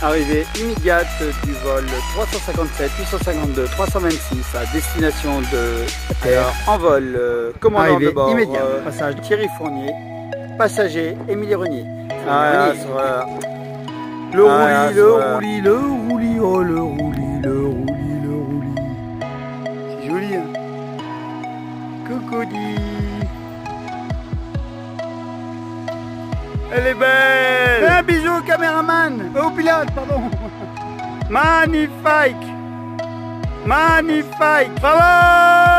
Arrivée immédiate du vol 357, 852, 326 à destination de Terre. En vol, commandant Arrivée de bord, immédiate. Passage Thierry Fournier, passager Émilie Renier. Le roulis, le roulis, le roulis, oh le roulis, le roulis, le roulis. C'est joli, hein. Cocody. Elle est belle. Fais un bisou au caméraman, au pilote, pardon. Magnifique. Magnifique. Bravo.